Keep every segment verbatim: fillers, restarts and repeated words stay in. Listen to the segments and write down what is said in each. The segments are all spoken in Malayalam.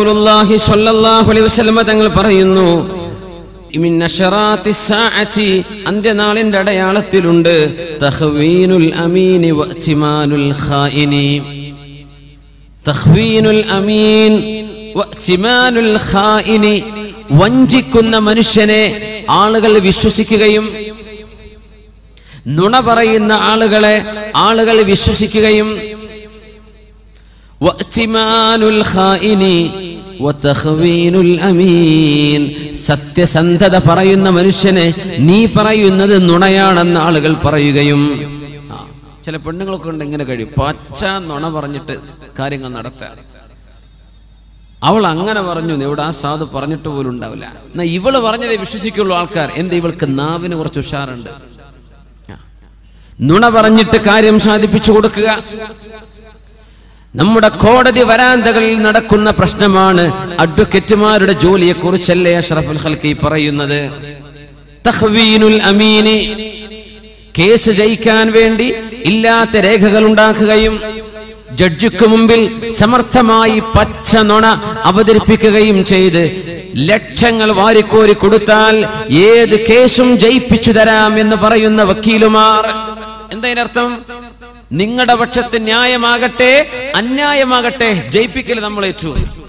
റസൂലുള്ളാഹി സ്വല്ലല്ലാഹു അലൈഹി വസല്ലം തങ്ങൾ പറയുന്നു, മിൻ അശറാത്തിസ് സാഅതി, അന്ത്യനാളിന്റെ അടയാളത്തിലുണ്ട് തഖ്വീനുൽ അമീനി വഅ്തിമാനുൽ ഖായിനി. തഖ്വീനുൽ അമീൻ വഅ്തിമാനുൽ ഖായിനി, വഞ്ചിക്കുന്ന മനുഷ്യനെ ആളുകൾ വിശ്വസിക്കുകയും നുണ പറയുന്ന ആളുകളെ ആളുകൾ വിശ്വസിക്കുകയും വഅ്തിമാനുൽ ഖായിനി വതഖ്വീനുൽ അമീൻ, സത്യസന്ധത പറയുന്ന മനുഷ്യനെ നീ പറയുന്നത് നുണയാണെന്ന് ആളുകൾ പറയുകയും. ചില പെണ്ണുങ്ങളൊക്കെ ഉണ്ട് ഇങ്ങനെ കഴിയും, പച്ച നുണ പറഞ്ഞിട്ട് കാര്യങ്ങൾ നടത്താൻ. അവൾ അങ്ങനെ പറഞ്ഞു, ഇവിടെ ആ സാധു പറഞ്ഞിട്ട് പോലും ഉണ്ടാവില്ല. എന്നാ ഇവള് പറഞ്ഞതേ വിശ്വസിക്കുള്ളൂ ആൾക്കാർ. എന്താ, ഇവൾക്ക് നാവിന് കുറച്ച് ഉഷാറുണ്ട്. നുണ പറഞ്ഞിട്ട് കാര്യം സാധിപ്പിച്ചു കൊടുക്കുക. നമ്മുടെ കോടതി വരാന്തകളിൽ നടക്കുന്ന പ്രശ്നമാണ് അഡ്വക്കേറ്റുമാരുടെ ജോലിയെ കുറിച്ചല്ലേ അഷ്റഫുൽ ഖൽഖി പറയുന്നത്. തഖ്വീനുൽ അമീനി, കേസ് ജയിക്കാൻ വേണ്ടി ഇല്ലാത്ത രേഖകൾ ഉണ്ടാക്കുകയും ജഡ്ജിക്ക് മുമ്പിൽ സമർത്ഥമായി പച്ച നുണ അവതരിപ്പിക്കുകയും ചെയ്ത് ലക്ഷങ്ങൾ വാരിക്കോരി കൊടുത്താൽ ഏത് കേസും ജയിപ്പിച്ചു തരാം എന്ന് പറയുന്ന വക്കീലുമാർ. എന്തതിനർത്ഥം? നിങ്ങളുടെ പക്ഷത്ത് ന്യായമാകട്ടെ അന്യായമാകട്ടെ ജയിപ്പിക്കൽ നമ്മൾ ഏറ്റു.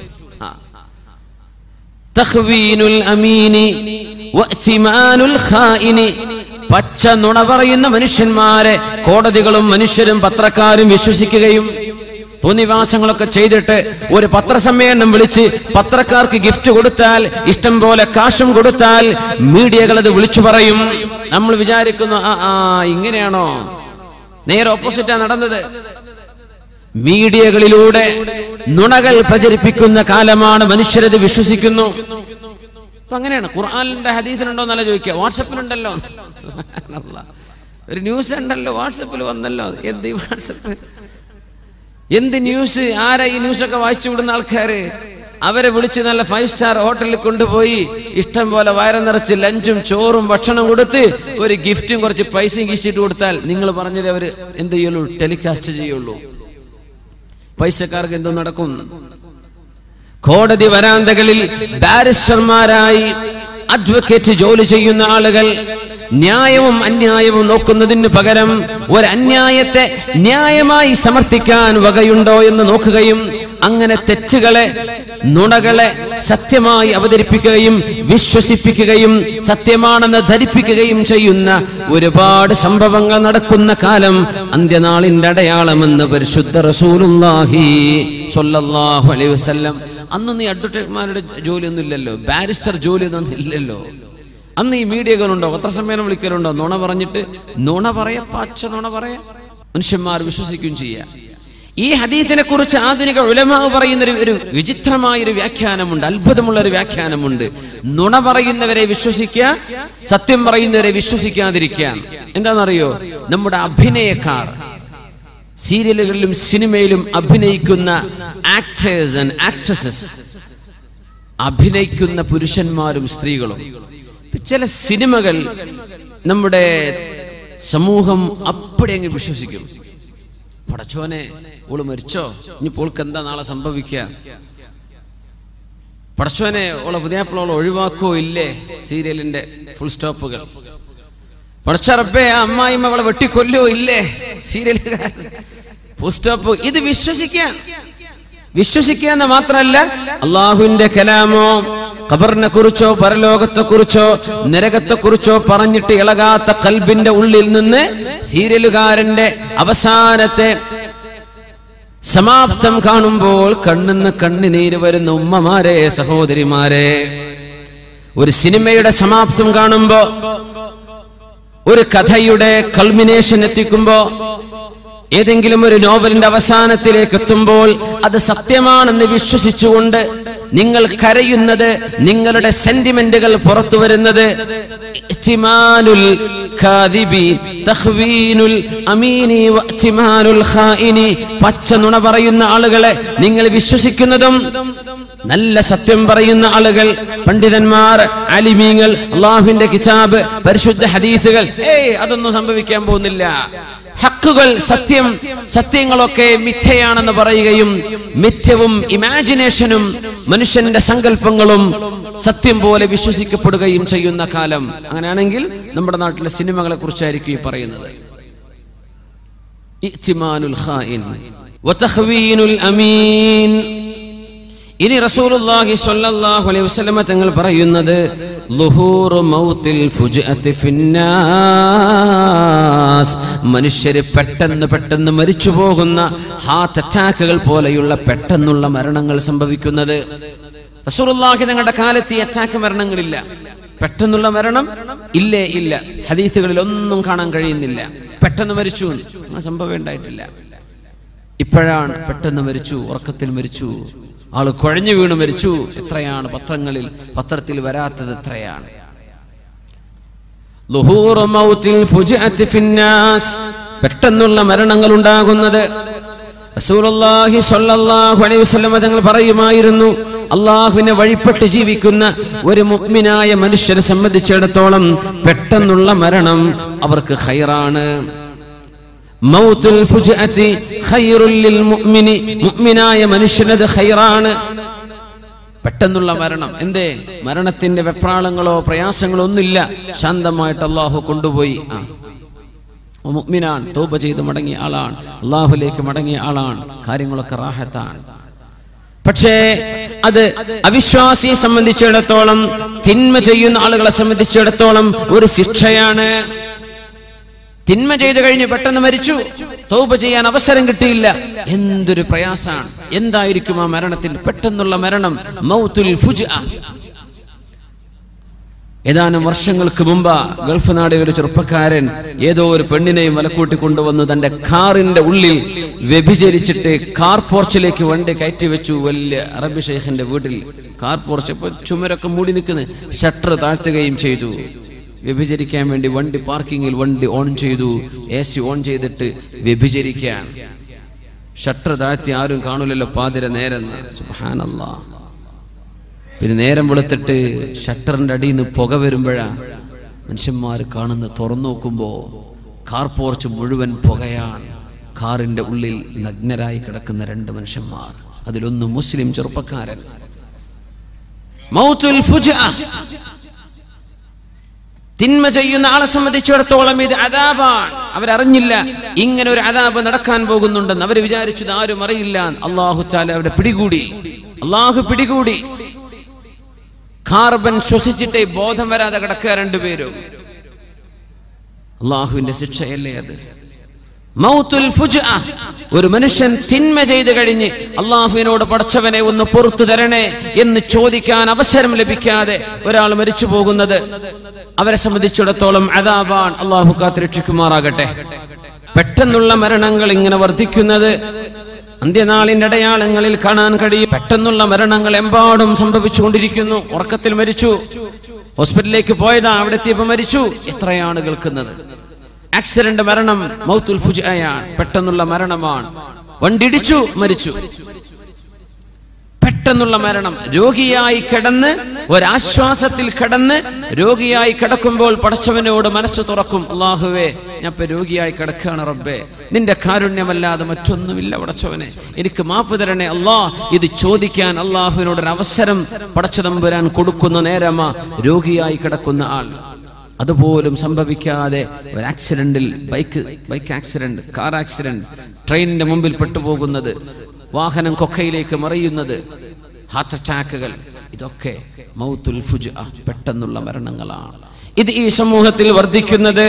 തഖ്വീനുൽ അമീനി വഅ്തിമാനുൽ ഖായിനി, പച്ച നുണ പറയുന്ന മനുഷ്യന്മാരെ കോടതികളും മനുഷ്യരും പത്രക്കാരും വിശ്വസിക്കുകയും തോന്നിവാസങ്ങളൊക്കെ ചെയ്തിട്ട് ഒരു പത്രസമ്മേളനം വിളിച്ച് പത്രക്കാർക്ക് ഗിഫ്റ്റ് കൊടുത്താൽ, ഇഷ്ടം പോലെ കാശും കൊടുത്താൽ മീഡിയകൾ അത് വിളിച്ചു പറയും. നമ്മൾ വിചാരിക്കുന്നു ആ ആ ഇങ്ങനെയാണോ? നേരെ ഓപ്പോസിറ്റാ നടന്നത്. മീഡിയകളിലൂടെ നുണകൾ പ്രചരിപ്പിക്കുന്ന കാലമാണ്, മനുഷ്യരത് വിശ്വസിക്കുന്നു. അപ്പൊ അങ്ങനെയാണ്. ഖുർആനിന്റെ ഹദീസിലുണ്ടോ എന്നല്ല ചോദിക്കുക, വാട്സപ്പിലുണ്ടല്ലോ. ഒരു ന്യൂസ് ഉണ്ടല്ലോ, വാട്സപ്പിൽ വന്നല്ലോ. എന്ത് വാട്സപ്പ്, എന്ത് ന്യൂസ്? ആരാ ഈ ന്യൂസൊക്കെ വായിച്ചു വിടുന്ന ആൾക്കാര്? അവരെ വിളിച്ച് നല്ല ഫൈവ് സ്റ്റാർ ഹോട്ടലിൽ കൊണ്ടുപോയി ഇഷ്ടം പോലെ വയറ് നിറച്ച് ലഞ്ചും ചോറും ഭക്ഷണം കൊടുത്ത് ഒരു ഗിഫ്റ്റും കുറച്ച് പൈസയും കീശിട്ട് കൊടുത്താൽ നിങ്ങൾ പറഞ്ഞത് അവര് എന്ത് ചെയ്യുള്ളൂ? ടെലികാസ്റ്റ് ചെയ്യുള്ളൂ. പൈസക്കാർക്ക് എന്തോ നടക്കും. കോടതി വരാന്തകളിൽ ബാരിസ്റ്റർമാരായി അഡ്വക്കേറ്റ് ജോലി ചെയ്യുന്ന ആളുകൾ ന്യായവും അന്യായവും നോക്കുന്നതിന് പകരം ഒരു അന്യായത്തെ ന്യായമായി സമർത്ഥിക്കാൻ വകയുണ്ടോ എന്ന് നോക്കുകയും അങ്ങനെ തെറ്റുകളെ നുണകളെ സത്യമായി അവതരിപ്പിക്കുകയും വിശ്വസിപ്പിക്കുകയും സത്യമാണെന്ന് ധരിപ്പിക്കുകയും ചെയ്യുന്ന ഒരുപാട് സംഭവങ്ങൾ നടക്കുന്ന കാലം അന്ത്യനാളിന്റെ അടയാളമെന്ന് പരിശുദ്ധ റസൂലുള്ളാഹി സ്വല്ലല്ലാഹു അലൈഹി വസല്ലം. അന്നൊന്നും ഈ അഡ്വക്കേറ്റുമാരുടെ ജോലിയൊന്നും ഇല്ലല്ലോ, ബാരിസ്റ്റർ ജോലിയൊന്നും ഇല്ലല്ലോ. അന്ന് ഈ മീഡിയകളുണ്ടോ, പത്രസമ്മേളനം വിളിക്കലുണ്ടോ? നുണ പറഞ്ഞിട്ട് നുണ പറയാ, പച്ച നുണ പറയാ, മനുഷ്യന്മാർ വിശ്വസിക്കുകയും ചെയ്യാം. ഈ ഹദീസിനെ കുറിച്ച് ആധുനിക ഉലമാ പറയുന്ന ഒരു വിചിത്രമായ ഒരു വ്യാഖ്യാനമുണ്ട്, അത്ഭുതമുള്ള ഒരു വ്യാഖ്യാനമുണ്ട്. നുണ പറയുന്നവരെ വിശ്വസിക്കുക, സത്യം പറയുന്നവരെ വിശ്വസിക്കാതിരിക്കുക. എന്താണെന്നറിയോ? നമ്മുടെ അഭിനയക്കാർ, സീരിയലുകളിലും സിനിമയിലും അഭിനയിക്കുന്ന ആക്ടേഴ്സ് ആൻഡ് ആക്ട്രസസ്, അഭിനയിക്കുന്ന പുരുഷന്മാരും സ്ത്രീകളും. ചില സിനിമകൾ നമ്മുടെ സമൂഹം അപ്പടി അങ്ങ് വിശ്വസിക്കും. പടച്ചോനെ, ഓള് മരിച്ചോ, ഇനി പോൾക്ക് എന്താ നാളെ സംഭവിക്കുക? പടച്ചോനെ, ഓളെ പുതിയാപ്പിളോളെ ഒഴിവാക്കോ ഇല്ലേ? സീരിയലിന്റെ ഫുൾ സ്റ്റോപ്പുകൾ. പടച്ച റബ്ബേ, ആ അമ്മായിമ്മ അവളെ വെട്ടിക്കൊല്ലോ ഇല്ലേ? സീരിയലുകാർ ഫുൾ സ്റ്റോപ്പ്. ഇത് വിശ്വസിക്കാൻ വിശ്വസിക്കുക എന്ന് മാത്രമല്ല, അള്ളാഹുവിന്റെ കലാമോ ഖബറിനെ കുറിച്ചോ പരലോകത്തെ കുറിച്ചോ നരകത്തെ കുറിച്ചോ പറഞ്ഞിട്ട് ഇളകാത്ത ഖൽബിന്റെ ഉള്ളിൽ നിന്ന് സീരിയലുകാരന്റെ അവസാനത്തെ സമാപ്തം കാണുമ്പോൾ കണ്ണിന്ന് കണ്ണുനീര് വരുന്ന ഉമ്മമാരെ, സഹോദരിമാരെ, ഒരു സിനിമയുടെ സമാപ്തം കാണുമ്പോ, ഒരു കഥയുടെ കൾമിനേഷൻ എത്തിക്കുമ്പോ, ഏതെങ്കിലും ഒരു നോവലിന്റെ അവസാനത്തിലേക്ക് എത്തുമ്പോൾ അത് സത്യമാണെന്ന് വിശ്വസിച്ചുകൊണ്ട് നിങ്ങൾ കരയുന്നത്, നിങ്ങളുടെ സെന്റിമെന്റുകൾ പുറത്തു വരുന്നത് ഇഹ്തിമാനുൽ കാദിബി തഖ്വീനുൽ അമീനി വഇഹ്തിമാനുൽ ഖായിനി, പച്ച നുണ പറയുന്ന ആളുകളെ നിങ്ങൾ വിശ്വസിക്കുന്നതും നല്ല സത്യം പറയുന്ന ആളുകൾ, പണ്ഡിതന്മാർ, ആലിമീങ്ങൾ, അല്ലാഹുവിന്റെ കിതാബ്, പരിശുദ്ധ ഹദീസുകൾ, ഏയ് അതൊന്നും സംഭവിക്കാൻ പോകുന്നില്ല, ഹക്കുകൾ സത്യം, സത്യങ്ങളൊക്കെ മിഥ്യയാണെന്ന് പറയുകയും മിഥ്യവും ഇമാജിനേഷനും മനുഷ്യന്റെ സങ്കല്പങ്ങളും സത്യം പോലെ വിശ്വസിക്കപ്പെടുകയും ചെയ്യുന്ന കാലം. അങ്ങനെയാണെങ്കിൽ നമ്മുടെ നാട്ടിലെ സിനിമകളെ കുറിച്ചായിരിക്കും ഈ പറയുന്നത്. ഇഅ്തിമാനുൽ ഖായിൻ വതഖ്വീനുൽ അമീൻ. ഇനി റസൂലുള്ളാഹി സ്വല്ലല്ലാഹു അലൈഹി വസല്ലം തങ്ങൾ പറയുന്നത് ളുഹൂറു മൗത്തിൽ ഫുജ്അത്തി ഫിന്നാസ്, മനുഷ്യര് പെട്ടെന്ന് പെട്ടെന്ന് മരിച്ചു പോകുന്ന ഹാർട്ട് അറ്റാക്കുകൾ പോലെയുള്ള പെട്ടെന്നുള്ള മരണങ്ങൾ സംഭവിക്കുന്നത്. റസൂലുള്ളാഹി തങ്ങളുടെ കാലത്ത് ഈ അറ്റാക്ക് മരണങ്ങളില്ല. പെട്ടെന്നുള്ള മരണം ഇല്ലേ ഇല്ല, ഹദീസുകളിൽ ഒന്നും കാണാൻ കഴിയുന്നില്ല. പെട്ടെന്ന് മരിച്ചു സംഭവം ഉണ്ടായിട്ടില്ല. ഇപ്പോഴാണ് പെട്ടെന്ന് മരിച്ചു, ഉറക്കത്തിൽ മരിച്ചു, ആള് കുഴഞ്ഞു വീണ് മരിച്ചു. എത്രയാണ് പത്രങ്ങളിൽ പത്രത്തിൽ വരാത്തത് എത്രയാണ്. ളുഹൂറു മൗത്തിൽ ഫുജ്അത്തി ഫിന്നാസ്, പെട്ടെന്നുള്ള മരണങ്ങൾ ഉണ്ടാകുന്നത്. റസൂലുള്ളാഹി സ്വല്ലല്ലാഹു അലൈഹി വസല്ലം തങ്ങൾ പറയുമായിരുന്നു, അല്ലാഹുവിനെ വഴിപ്പെട്ട് ജീവിക്കുന്ന ഒരു മുഅ്മിനായ മനുഷ്യനെ സംബന്ധിച്ചിടത്തോളം പെട്ടെന്നുള്ള മരണം അവർക്ക് ഖൈറാണ്. മൗത്തുൽ ഫുജ്അത്തി ഖൈറുൽ ലിൽ മുഅ്മിനി, മുഅ്മിനായ മനുഷ്യനത് ഖൈറാണ്. പെട്ടെന്നുള്ള മരണം എന്തേ? മരണത്തിന്റെ വെപ്രാളങ്ങളോ പ്രയാസങ്ങളോ ഒന്നുമില്ല, ശാന്തമായിട്ട് അല്ലാഹു കൊണ്ടുപോയി. ആ മുഅ്മിനാൻ, തൗബ ചെയ്ത് മടങ്ങിയ ആളാണ്, അല്ലാഹുവിലേക്ക് മടങ്ങിയ ആളാണ്, കാര്യങ്ങളൊക്കെ റാഹത്താണ്. പക്ഷേ അത് അവിശ്വാസിയെ സംബന്ധിച്ചിടത്തോളം, തിന്മ ചെയ്യുന്ന ആളുകളെ സംബന്ധിച്ചിടത്തോളം ഒരു ശിക്ഷയാണ്. തിന്മ ചെയ്തു കഴിഞ്ഞ് പെട്ടെന്ന് മരിച്ചു, തൗബ ചെയ്യാൻ അവസരം കിട്ടിയില്ല, എന്തൊരു പ്രയാസാണ്. എന്തായിരിക്കും ആ മരണത്തിൽ? പെട്ടെന്നുള്ള മരണം, മൗത്തുൽ ഫുജ്അ. ഏതാനും വർഷങ്ങൾക്ക് മുമ്പ് ഗൾഫ് നാടിലെ ഒരു ചെറുപ്പക്കാരൻ ഏതോ ഒരു പെണ്ണിനെയും വലക്കൂട്ടി കൊണ്ടുവന്ന് തന്റെ കാറിന്റെ ഉള്ളിൽ വ്യഭിചരിച്ചിട്ട് കാർ പോർച്ചിലേക്ക് വണ്ടി കയറ്റി വെച്ചു. വലിയ അറബി ഷെയ്ഖിന്റെ വീട്ടിൽ കാർ പോർച്ച്, ചുമരൊക്കെ മൂടി നിൽക്കുന്ന, ഷട്ടർ താഴ്ത്തുകയും ചെയ്തു. വ്യഭിചരിക്കാൻ വേണ്ടി വണ്ടി പാർക്കിങ്ങിൽ വണ്ടി ഓൺ ചെയ്തു, എ സി ഓൺ ചെയ്തിട്ട് വ്യഭിചരിക്കാൻ. ഷട്ടർ താഴ്ത്തി ആരും കാണൂലല്ലോ, പാതിര നേരം. സുബ്ഹാനല്ലാഹ്. പിന്നെ നേരം വെളുത്തിട്ട് ഷട്ടറിന്റെ അടിയിൽ നിന്ന് പുക വരുമ്പോഴാ മനുഷ്യന്മാർ കാണുന്ന. തുറന്നു നോക്കുമ്പോ കാർ പോർച്ച് മുഴുവൻ പുകയാണ്. കാറിന്റെ ഉള്ളിൽ നഗ്നരായി കിടക്കുന്ന രണ്ട് മനുഷ്യന്മാർ, അതിലൊന്ന് മുസ്ലിം ചെറുപ്പക്കാരൻ. മൗത്തുൽ ഫുജ്അ. തിന്മ ചെയ്യുന്ന ആളെ സംബന്ധിച്ചിടത്തോളം ഇത് അദാബാണ്. അവരറിഞ്ഞില്ല ഇങ്ങനെ ഒരു അദാബ് നടക്കാൻ പോകുന്നുണ്ടെന്ന്. അവർ വിചാരിച്ചത് ആരും അറിയില്ല. അല്ലാഹു തആല അവരെ പിടികൂടി. അല്ലാഹു പിടികൂടി. കാർബൺ ശ്വസിച്ചിട്ടേ ബോധം വരാതെ കിടക്കുക രണ്ടുപേരും. അല്ലാഹുവിന്റെ ശിക്ഷയല്ലേ അത്? മൗത്തുൽ ഫുജ്അ. ഒരു മനുഷ്യൻ തിന്മ ചെയ്തു കഴിഞ്ഞ് അല്ലാഹുവിനോട് പടച്ചവനെ ഒന്ന് പുറത്തു തരണേ എന്ന് ചോദിക്കാൻ അവസരം ലഭിക്കാതെ ഒരാൾ മരിച്ചു പോകുന്നത് അവരെ സംബന്ധിച്ചിടത്തോളം അദാബാൻ. അല്ലാഹു കാത്തുരക്ഷിക്കുമാറാകട്ടെ. പെട്ടെന്നുള്ള മരണങ്ങൾ ഇങ്ങനെ വർദ്ധിക്കുന്നത് അന്ത്യനാളിന്റെ അടയാളങ്ങളിൽ കാണാൻ കഴിയും. പെട്ടെന്നുള്ള മരണങ്ങൾ എമ്പാടും സംഭവിച്ചുകൊണ്ടിരിക്കുന്നു. ഉറക്കത്തിൽ മരിച്ചു, ഹോസ്പിറ്റലിലേക്ക് പോയതാ, അവിടെ എത്തിയപ്പോൾ മരിച്ചു. എത്രയാണ് കേൾക്കുന്നത്? ആക്സിഡന്റ് മരണം മൗത്തുൽ ഫുജ്അയാണ്, പെട്ടെന്നുള്ള മരണമാണ്. വണ്ടിടിച്ചു മരിച്ചു, പെട്ടെന്നുള്ള മരണം. രോഗിയായി കിടന്ന് ഒരാശ്വാസത്തിൽ കിടന്ന് രോഗിയായി കിടക്കുമ്പോൾ പടച്ചവനോട് മനസ്സ് തുറക്കും, അല്ലാഹുവേ ഞാൻ ഇപ്പൊ രോഗിയായി കിടക്കുകയാണ് റബ്ബേ, നിന്റെ കാരുണ്യമല്ലാതെ മറ്റൊന്നുമില്ല പടച്ചവനെ, എനിക്ക് മാപ്പ് തരണേ അല്ലാ. ഇത് ചോദിക്കാൻ അല്ലാഹുവിനോടൊരു അവസരം പടച്ചതമ്പുരാൻ കൊടുക്കുന്ന നേരമാ രോഗിയായി കിടക്കുന്ന ആൾ. അതുപോലും സംഭവിക്കാതെ ഒരു ആക്സിഡന്റിൽ, bike bike accident, car accident, ട്രെയിനിന്റെ മുമ്പിൽ പെട്ടുപോകുന്നത്, വാഹനം കൊക്കയിലേക്ക് മറിയുന്നത്, ഹാർട്ട് അറ്റാക്കുകൾ, ഇതൊക്കെ മൗത്തുൽ ഫുജ്അ, പെട്ടെന്നുള്ള മരണങ്ങളാണ്. ഇത് ഈ സമൂഹത്തിൽ വർദ്ധിക്കുന്നത്.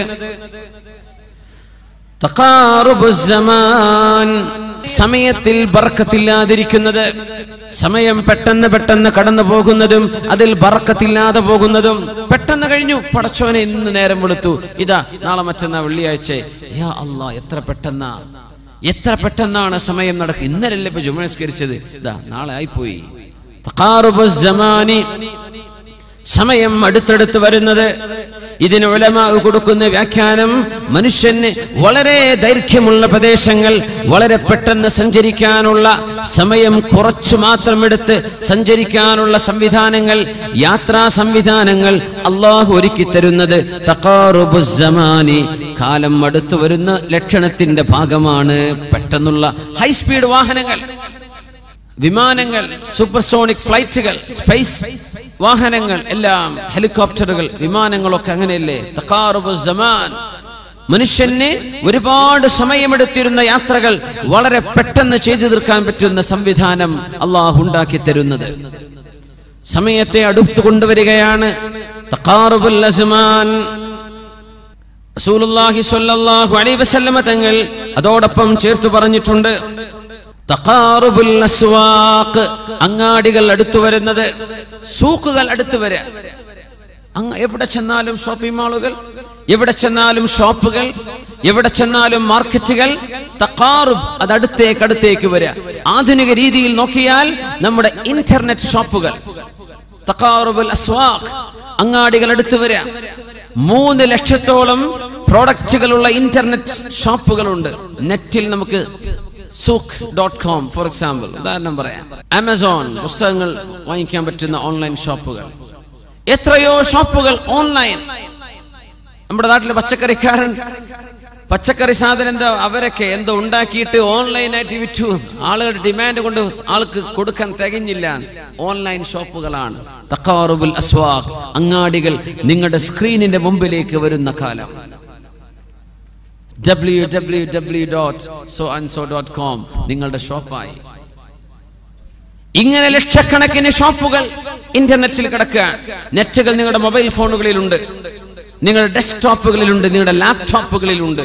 തഖാറുബുസ് സമാൻ, സമയത്തിൽ ബർക്കത്തില്ലാതിരിക്കുന്നത്, സമയം പെട്ടെന്ന് പെട്ടെന്ന് കടന്നു പോകുന്നതും അതിൽ ബർക്കത്തില്ലാതെ പോകുന്നതും. പെട്ടെന്ന് കഴിഞ്ഞു, പടച്ചോനെ ഇന്ന് നേരം വെളുത്തു, ഇതാ നാളെ മറ്റന്നാ വെള്ളിയാഴ്ച. യാ അല്ലാ, എത്ര പെട്ടെന്നാ, എത്ര പെട്ടെന്നാണ് സമയം നടക്കുക. ഇന്നലല്ലേ ഇപ്പൊ ജുമുഅ നിസ്കരിച്ചത്, ഇതാ നാളെ ആയിപ്പോയി. തഖാറുബുസ് സമാനി, സമയം അടുത്തടുത്ത് വരുന്നത്. ഇതിന് ഉലമാ കൊടുക്കുന്ന വ്യാഖ്യാനം, മനുഷ്യന് വളരെ ദൈർഘ്യമുള്ള പ്രദേശങ്ങൾ വളരെ പെട്ടെന്ന് സഞ്ചരിക്കാനുള്ള സമയം കുറച്ചു മാത്രം എടുത്ത് സഞ്ചരിക്കാനുള്ള സംവിധാനങ്ങൾ, യാത്രാ സംവിധാനങ്ങൾ അള്ളാഹു ഒരുക്കി തരുന്നത് തഖാറുബുസ് സമാനി, കാലം അടുത്തു വരുന്ന ലക്ഷണത്തിന്റെ ഭാഗമാണ്. പെട്ടെന്നുള്ള ഹൈസ്പീഡ് വാഹനങ്ങൾ, വിമാനങ്ങൾ, സൂപ്പർസോണിക് ഫ്ലൈറ്റുകൾ, സ്പേസ് വാഹനങ്ങൾ എല്ലാം, ഹെലികോപ്റ്ററുകൾ, വിമാനങ്ങളൊക്കെ അങ്ങനെയല്ലേ? തഖാറുബുസ് സമാൻ, മനുഷ്യന് ഒരുപാട് സമയമെടുത്തിരുന്ന യാത്രകൾ വളരെ പെട്ടെന്ന് ചെയ്തു തീർക്കാൻ പറ്റുന്ന സംവിധാനം അള്ളാഹു ഉണ്ടാക്കി തരുന്നത്. സമയത്തെ അടുത്തു കൊണ്ടുവരികയാണ്. തഖാറുബുൽ അസ്മാൻ. റസൂലുള്ളാഹി സ്വല്ലല്ലാഹു അലൈഹി വസല്ലമ തങ്ങൾ അതോടൊപ്പം ചേർത്തു പറഞ്ഞിട്ടുണ്ട്, തഖാറുബുൽ അസ്വാഖ്, അങ്ങാടികൾ അടുത്തു വരുന്നത്, സൂക്കുകൾ അടുത്തു വരിക. എവിടെ ചെന്നാലും ഷോപ്പിംഗ് മാളുകൾ, എവിടെ ചെന്നാലും ഷോപ്പുകൾ, എവിടെ ചെന്നാലും മാർക്കറ്റുകൾ. തഖാറുബ്, അത് അടുത്തേക്ക് അടുത്തേക്ക് വരിക. ആധുനിക രീതിയിൽ നോക്കിയാൽ നമ്മുടെ ഇന്റർനെറ്റ് ഷോപ്പുകൾ, തഖാറുബുൽ അസ്വാഖ്, അങ്ങാടികൾ അടുത്തു വരിക. മൂന്ന് ലക്ഷത്തോളം പ്രോഡക്റ്റുകളുള്ള ഇന്റർനെറ്റ് ഷോപ്പുകളുണ്ട്. നെറ്റിൽ നമുക്ക് Souq dot com for example, ഉദാഹരണം പറയാം. ആമസോൺ, പുസ്തകങ്ങൾ വാങ്ങിക്കാൻ പറ്റുന്ന ഓൺലൈൻ ഷോപ്പുകൾ, എത്രയോ ഷോപ്പുകൾ ഓൺലൈൻ. നമ്മുടെ നാട്ടിലെ പച്ചക്കറിക്കാരൻ പച്ചക്കറി സാധനം എന്താ, അവരൊക്കെ എന്തോ ഉണ്ടാക്കിയിട്ട് ഓൺലൈനായിട്ട് വിറ്റു. ആളുകളുടെ ഡിമാൻഡ് കൊണ്ട് ആൾക്ക് കൊടുക്കാൻ തികഞ്ഞില്ല. ഓൺലൈൻ ഷോപ്പുകളാണ്. തഖാറുബുൽ അസ്വാഖ്, അങ്ങാടികൾ നിങ്ങളുടെ സ്ക്രീനിന്റെ മുമ്പിലേക്ക് വരുന്ന കാലം. W W W dot so and so dot com നിങ്ങളുടെ ഷോപ്പായി. ഇങ്ങനെ ലക്ഷക്കണക്കിന് ഷോപ്പുകൾ ഇന്റർനെറ്റിൽ കിടക്കുകയാണ്. നെറ്റുകൾ നിങ്ങളുടെ മൊബൈൽ ഫോണുകളിലുണ്ട്, നിങ്ങളുടെ ഡെസ്ക്ടോപ്പുകളിലുണ്ട്, നിങ്ങളുടെ ലാപ്ടോപ്പുകളിലുണ്ട്.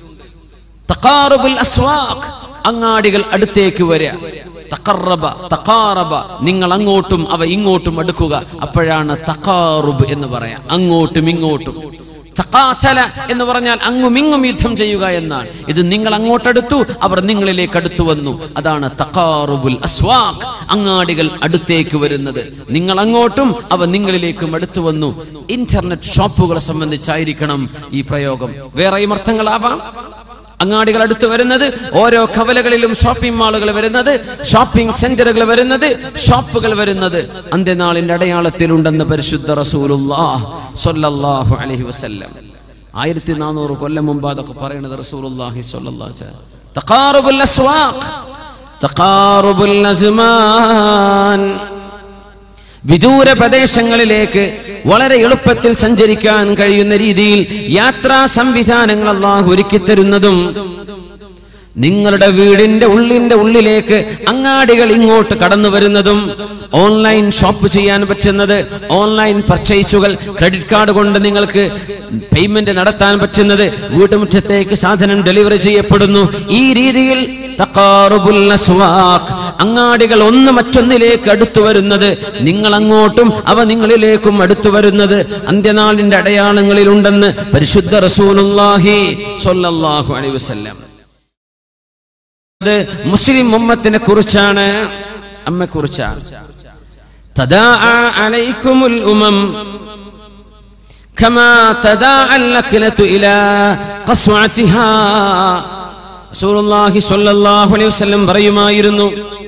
തഖാറുബുൽ അസ്വാഖ്, അങ്ങാടികൾ അടുത്തേക്ക് വരിക. തഖറബ, തഖാറബ, നിങ്ങൾ അങ്ങോട്ടും അവ ഇങ്ങോട്ടും അടുക്കുക. അപ്പോഴാണ് തഖാറുബ് എന്ന് പറയാം. അങ്ങോട്ടും ഇങ്ങോട്ടും. തഖാചല എന്ന് പറഞ്ഞാൽ അങ്ങും ഇങ്ങും യുദ്ധം ചെയ്യുക എന്നാണ്. ഇത് നിങ്ങൾ അങ്ങോട്ടടുത്തു, അവർ നിങ്ങളിലേക്ക് അടുത്തു വന്നു. അതാണ് തഖാറുബുൽ അസ്വാഖ്, അങ്ങാടികൾ അടുത്തേക്ക് വരുന്നത്. നിങ്ങൾ അങ്ങോട്ടും അവ നിങ്ങളിലേക്കും അടുത്തു വന്നു. ഇന്റർനെറ്റ് ഷോപ്പുകളെ സംബന്ധിച്ചായിരിക്കണം ഈ പ്രയോഗം. വേറെയും അർത്ഥങ്ങളാവാം. അങ്ങാടികൾ അടുത്ത് വരുന്നത്, ഓരോ കവലകളിലും ഷോപ്പിംഗ് മാളുകൾ വരുന്നത്, ഷോപ്പിംഗ് സെന്ററുകൾ വരുന്നത്, ഷോപ്പുകൾ വരുന്നത് അന്ത്യനാളിന്റെ അടയാളത്തിലുണ്ടെന്ന് പരിശുദ്ധ റസൂലുള്ളാഹി സ്വല്ലല്ലാഹു അലൈഹി വസല്ലം. ആയിരത്തി നാനൂറ് കൊല്ലം മുമ്പ് അതൊക്കെ പറയുന്നത് റസൂലുള്ളാഹി സ്വല്ലല്ലാഹു അലൈഹി വസല്ലം. തഖാറുബുൽ അസ്വാഖ്, തഖാറുബുൽ അസ്മാൻ, വിദൂര പ്രദേശങ്ങളിലേക്ക് വളരെ എളുപ്പത്തിൽ സഞ്ചരിക്കാൻ കഴിയുന്ന രീതിയിൽ യാത്രാ സംവിധാനങ്ങൾ അല്ലാഹു ഒരുക്കി തരുന്നതും, നിങ്ങളുടെ വീടിന്റെ ഉള്ളിന്റെ ഉള്ളിലേക്ക് അങ്ങാടികൾ ഇങ്ങോട്ട് കടന്നു വരുന്നതും, ഓൺലൈൻ ഷോപ്പ് ചെയ്യാൻ പറ്റുന്നത്, ഓൺലൈൻ പർച്ചേസുകൾ, ക്രെഡിറ്റ് കാർഡ് കൊണ്ട് നിങ്ങൾക്ക് പേയ്മെന്റ് നടത്താൻ പറ്റുന്നത്, വീട്ടുമുറ്റത്തേക്ക് സാധനം ഡെലിവറി ചെയ്യപ്പെടുന്നു. ഈ രീതിയിൽ തഖാറുബുൽ അസ്വാഖ്, അങ്ങാടികൾ ഒന്ന് മറ്റൊന്നിലേക്ക് അടുത്തു വരുന്നത്, നിങ്ങൾ അങ്ങോട്ടും അവ നിങ്ങളിലേക്കും അടുത്തു വരുന്നത് അന്ത്യനാളിന്റെ അടയാളങ്ങളിലുണ്ടെന്ന് പരിശുദ്ധ റസൂലുള്ളാഹി സ്വല്ലല്ലാഹു അലൈഹി വസല്ലം. മുസ്ലിം ഉമ്മത്തിനെ കുറിച്ചാണ്, അമ്മയെ കുറിച്ചാണ്. തദാഅ അലൈക്കുമുൽ ഉമം കമാ തദാഅൽ ലക്ലതു ഇലാ ഖസ്വഅതിഹാ. റസൂലുള്ളാഹി സ്വല്ലല്ലാഹു അലൈഹി വസല്ലം പറയുമായിരുന്നു,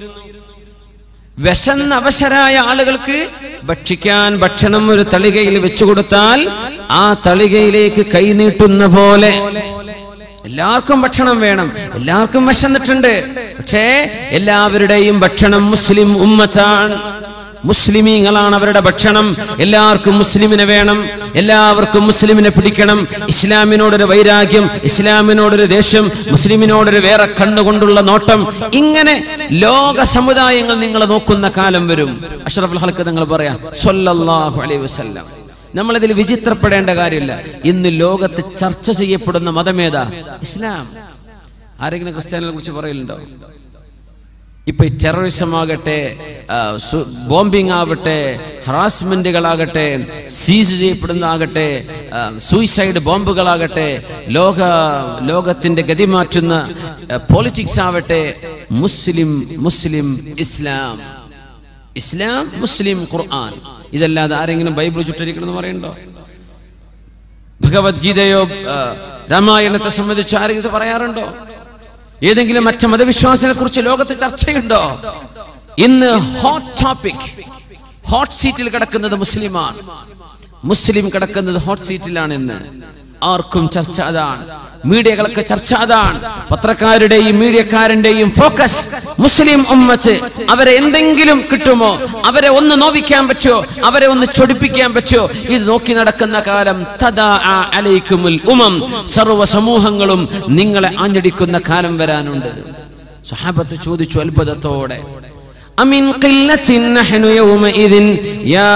വിശന്ന അവശരായ ആളുകൾക്ക് ഭക്ഷിക്കാൻ ഭക്ഷണം ഒരു തളികയിൽ വെച്ചു കൊടുത്താൽ ആ തളികയിലേക്ക് കൈനീട്ടുന്ന പോലെ എല്ലാവർക്കും ഭക്ഷണം വേണം, എല്ലാവർക്കും വിശന്നിട്ടുണ്ട്. പക്ഷേ എല്ലാവരുടെയും ഭക്ഷണം മുസ്ലിം ഉമ്മത്താണ്, മുസ്ലിമീങ്ങളാണ് അവരുടെ ഭക്ഷണം. എല്ലാവർക്കും മുസ്ലിമിനെ വേണം, എല്ലാവർക്കും മുസ്ലിമിനെ പിടിക്കണം. ഇസ്ലാമിനോടൊരു വൈരാഗ്യം, ഇസ്ലാമിനോടൊരു ദേഷ്യം, മുസ്ലിമിനോടൊരു വേറെ കണ്ണുകൊണ്ടുള്ള നോട്ടം, ഇങ്ങനെ ലോക സമുദായങ്ങൾ നിങ്ങളെ നോക്കുന്ന കാലം വരും. അഷ്റഫുൽ ഖൽഖ് തങ്ങൾ പറയാം സ്വല്ലല്ലാഹു അലൈഹി വസല്ലം. നമ്മളിതിൽ വിചിത്രപ്പെടേണ്ട കാര്യമില്ല. ഇന്ന് ലോകത്ത് ചർച്ച ചെയ്യപ്പെടുന്ന മതമേതാ? ഇസ്ലാം. ആരെങ്കിലും ക്രിസ്ത്യാനികളെ കുറിച്ച് പറയലുണ്ടോ? ഇപ്പൊ ഈ ടെററിസം ആകട്ടെ, ബോംബിംഗ് ആവട്ടെ, ഹറാസ്മെന്റുകളാകട്ടെ, സീസ് ചെയ്യപ്പെടുന്നതാകട്ടെ, സൂയിസൈഡ് ബോംബുകളാകട്ടെ, ലോക ലോകത്തിന്റെ ഗതി മാറ്റുന്ന പോളിറ്റിക്സ് ആവട്ടെ, മുസ്ലിം മുസ്ലിം ഇസ്ലാം, ഇസ്ലാം മുസ്ലിം ഖുർആൻ. ഇതല്ലാതെ ആരെങ്കിലും ബൈബിൾ ചുറ്റരിക്കണമെന്ന് പറയണ്ടോ? ഭഗവത്ഗീതയോ രാമായണത്തെ സംബന്ധിച്ച് ആരെങ്കിലും ഇത് പറയാറുണ്ടോ? ഏതെങ്കിലും മറ്റു മതവിശ്വാസത്തെ കുറിച്ച് ലോകത്ത് ചർച്ചയുണ്ടോ? ഇന്ന് ഹോട്ട് ടോപ്പിക്, ഹോട്ട് സീറ്റിൽ കിടക്കുന്നത് മുസ്ലിമാണ്. മുസ്ലിം കിടക്കുന്നത് ഹോട്ട് സീറ്റിലാണ്. ഇന്ന് ആർക്കും ചർച്ച അതാണ്, മീഡിയകളൊക്കെ ചർച്ച അതാണ്. പത്രക്കാരുടെയും മീഡിയക്കാരന്റെയും ഫോക്കസ് മുസ്ലിം ഉമ്മത്ത്. അവരെ എന്തെങ്കിലും കിട്ടുമോ, അവരെ ഒന്ന് നോവിക്കാൻ പറ്റുമോ, അവരെ ഒന്ന് ചൊടിപ്പിക്കാൻ പറ്റുമോ, ഇത് നോക്കി നടക്കുന്ന കാലം. തദാ അലൈക്കുമുൽ ഉമം, സർവ്വ സമൂഹങ്ങളും നിങ്ങളെ ആഞ്ഞടിക്കുന്ന കാലം വരാനുണ്ട്. സ്വഹാബത്ത് ചോദിച്ചു അത്ഭുതത്തോടെ, അമിൻ ഖില്ലത്തിൻ നഹ്നു യൗമഇദിൻ യാ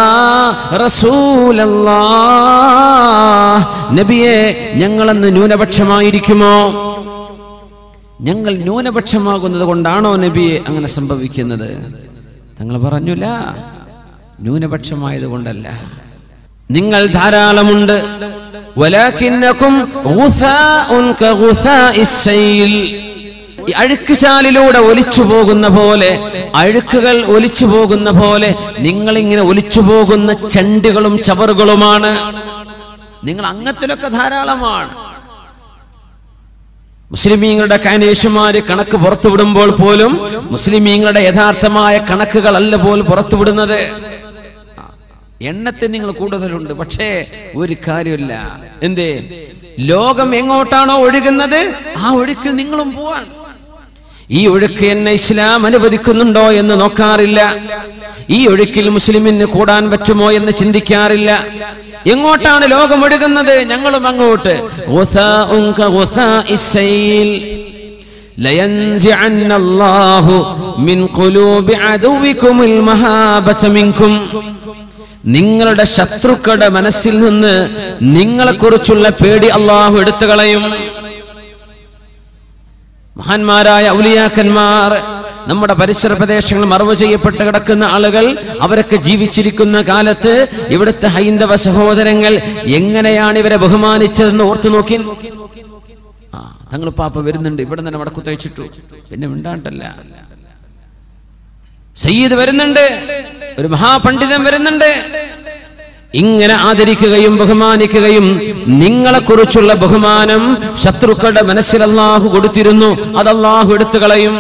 റസൂലല്ലാഹ്, നബിയേ ഞങ്ങളന്ന് ന്യൂനപക്ഷമായിരിക്കുമോ? ഞങ്ങൾ ന്യൂനപക്ഷമാകുന്നത് കൊണ്ടാണോ നബിയെ അങ്ങനെ സംഭവിക്കുന്നത്? തങ്ങൾ പറഞ്ഞില്ല, ന്യൂനപക്ഷമായത് കൊണ്ടല്ല, നിങ്ങൾ ധാരാളമുണ്ട്. വലാകിന്നകും ഗുസാഉൻ കഗുസാഇസ് സൈൽ, അഴുക്കുചാലിലൂടെ ഒലിച്ചു പോകുന്ന പോലെ, അഴുക്കുകൾ ഒലിച്ചു പോകുന്ന പോലെ നിങ്ങളിങ്ങനെ ഒലിച്ചു പോകുന്ന ചെണ്ടുകളും ചവറുകളുമാണ്. നിങ്ങൾ അങ്ങത്തിലൊക്കെ ധാരാളമാണ്. മുസ്ലിമീങ്ങളുടെ കൈനേഷുമാര് കണക്ക് പുറത്തുവിടുമ്പോൾ പോലും മുസ്ലിമീങ്ങളുടെ യഥാർത്ഥമായ കണക്കുകളല്ല പോലും പുറത്തുവിടുന്നത്. എണ്ണത്തിൽ നിങ്ങൾ കൂടുതലുണ്ട്, പക്ഷേ ഒരു കാര്യമില്ല. എന്തേ? ലോകം എങ്ങോട്ടാണോ ഒഴുകുന്നത് ആ ഒഴുക്കിൽ നിങ്ങളും പോവാൻ. ഈ ഒഴുക്ക് എന്നെ ഇസ്ലാം അനുവദിക്കുന്നുണ്ടോ എന്ന് നോക്കാറില്ല. ഈ ഒഴുക്കിൽ മുസ്ലിമിന് കൂടാൻ പറ്റുമോ എന്ന് ചിന്തിക്കാറില്ല. എങ്ങോട്ടാണ് ലോകം ഒഴുകുന്നത് ഞങ്ങളും അങ്ങോട്ട്. നിങ്ങളുടെ ശത്രുക്കളുടെ മനസ്സിൽ നിന്ന് നിങ്ങളെക്കുറിച്ചുള്ള പേടി അള്ളാഹു എടുത്തു കളയും. മഹാന്മാരായ ഔലിയാക്കന്മാർ, നമ്മുടെ പരിസര പ്രദേശങ്ങൾ മറവ് ചെയ്യപ്പെട്ട് കിടക്കുന്ന ആളുകൾ, അവരൊക്കെ ജീവിച്ചിരിക്കുന്ന കാലത്ത് ഇവിടുത്തെ ഹൈന്ദവ സഹോദരങ്ങൾ എങ്ങനെയാണ് ഇവരെ ബഹുമാനിച്ചതെന്ന് ഓർത്തു നോക്കി. ആ തങ്ങൾ പാപ്പ വരുന്നുണ്ട്, ഇവിടെ തന്നെ വടക്കുത്തയച്ചിട്ടു, പിന്നെ മിണ്ടാണ്ടല്ല. സയ്യിദ് വരുന്നുണ്ട്, ഒരു മഹാപണ്ഡിതൻ വരുന്നുണ്ട്. ഇങ്ങനെ ആദരിക്കുകയും ബഹുമാനിക്കുകയും നിങ്ങളെ കുറിച്ചുള്ള ബഹുമാനം ശത്രുക്കളുടെ മനസ്സിൽ അല്ലാഹു കൊടുത്തിരുന്നു, അത് അല്ലാഹു എടുത്തു കളയും.